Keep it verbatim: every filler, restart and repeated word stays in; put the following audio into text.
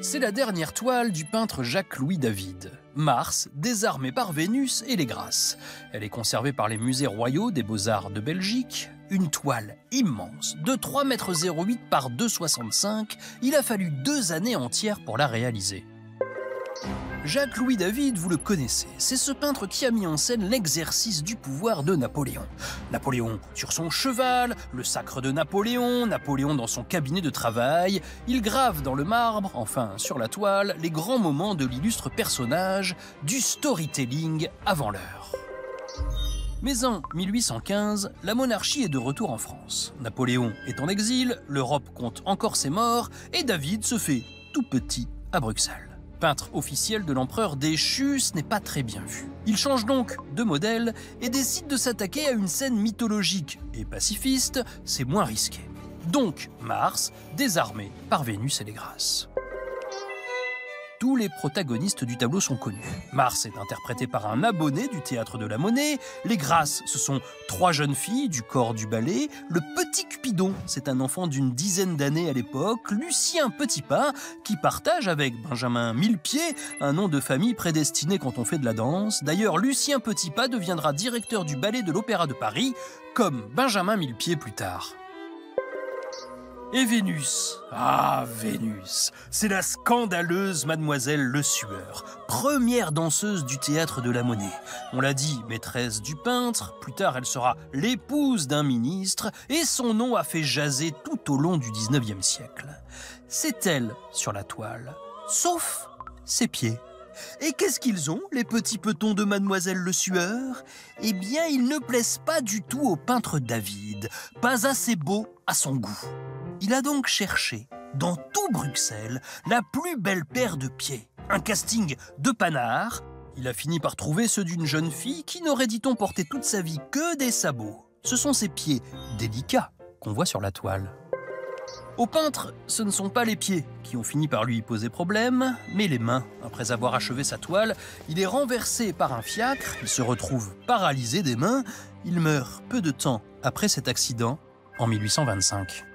C'est la dernière toile du peintre Jacques-Louis David, Mars, désarmé par Vénus et les Grâces. Elle est conservée par les musées royaux des Beaux-Arts de Belgique. Une toile immense de trois mètres zéro huit par deux mètres soixante-cinq. Il a fallu deux années entières pour la réaliser. Jacques-Louis David, vous le connaissez, c'est ce peintre qui a mis en scène l'exercice du pouvoir de Napoléon. Napoléon sur son cheval, le sacre de Napoléon, Napoléon dans son cabinet de travail. Il grave dans le marbre, enfin sur la toile, les grands moments de l'illustre personnage, du storytelling avant l'heure. Mais en mille huit cent quinze, la monarchie est de retour en France. Napoléon est en exil, l'Europe compte encore ses morts, et David se fait tout petit à Bruxelles. Peintre officiel de l'empereur déchu, ce n'est pas très bien vu. Il change donc de modèle et décide de s'attaquer à une scène mythologique et pacifiste, c'est moins risqué. Donc Mars, désarmé par Vénus et les Grâces. Tous les protagonistes du tableau sont connus. Mars est interprété par un abonné du Théâtre de la Monnaie. Les Grâces, ce sont trois jeunes filles du corps du ballet. Le petit Cupidon, c'est un enfant d'une dizaine d'années à l'époque. Lucien Petitpas, qui partage avec Benjamin Millepied un nom de famille prédestiné quand on fait de la danse. D'ailleurs, Lucien Petitpas deviendra directeur du ballet de l'Opéra de Paris, comme Benjamin Millepied plus tard. Et Vénus, ah Vénus, c'est la scandaleuse mademoiselle Le Sueur, première danseuse du Théâtre de la Monnaie. On l'a dit, maîtresse du peintre, plus tard elle sera l'épouse d'un ministre, et son nom a fait jaser tout au long du dix-neuvième siècle. C'est elle sur la toile, sauf ses pieds. Et qu'est-ce qu'ils ont, les petits petons de mademoiselle Le Sueur? Eh bien, ils ne plaisent pas du tout au peintre David, pas assez beau à son goût. Il a donc cherché, dans tout Bruxelles, la plus belle paire de pieds. Un casting de panard. Il a fini par trouver ceux d'une jeune fille qui n'aurait, dit-on, porté toute sa vie que des sabots. Ce sont ces pieds délicats qu'on voit sur la toile. Au peintre, ce ne sont pas les pieds qui ont fini par lui poser problème, mais les mains. Après avoir achevé sa toile, il est renversé par un fiacre, il se retrouve paralysé des mains. Il meurt peu de temps après cet accident, en mille huit cent vingt-cinq.